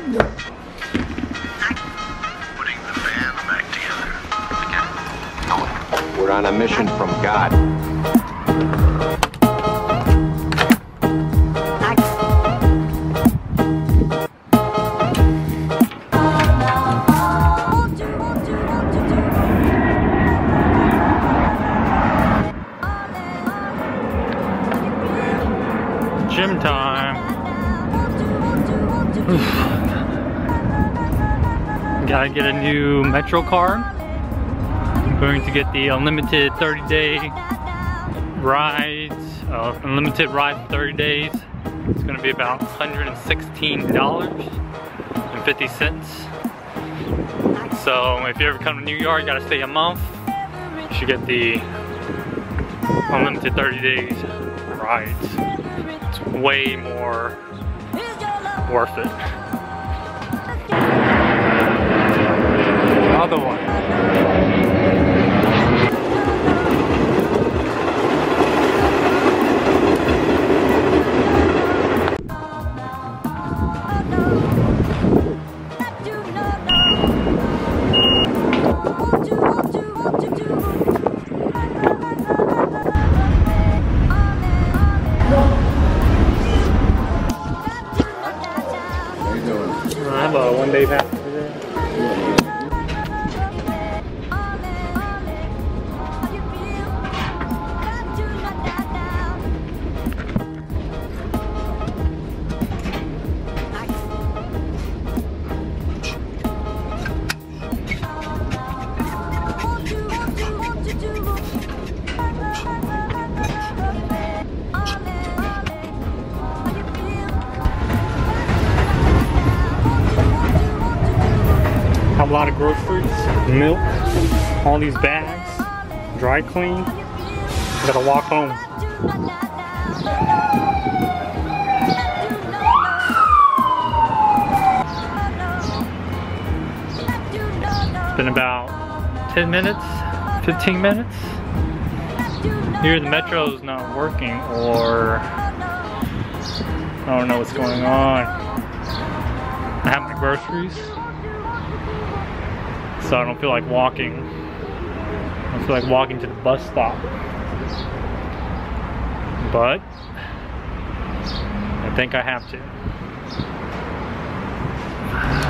Putting the band back together. We're on a mission from God. Gym time. Gotta get a new Metro card. I'm going to get the unlimited 30-day rides. Unlimited ride for 30 days. It's gonna be about $116.50. So if you ever come to New York, you gotta stay a month. You should get the unlimited 30 days rides. It's way more worth it. Other one. I have a one-day pass today. Have a lot of groceries, milk, all these bags, dry clean. Gotta walk home. It's been about 10 minutes, 15 minutes. Here the Metro's not working, or I don't know what's going on. I have my groceries, so I don't feel like walking. I don't feel like walking to the bus stop. But I think I have to.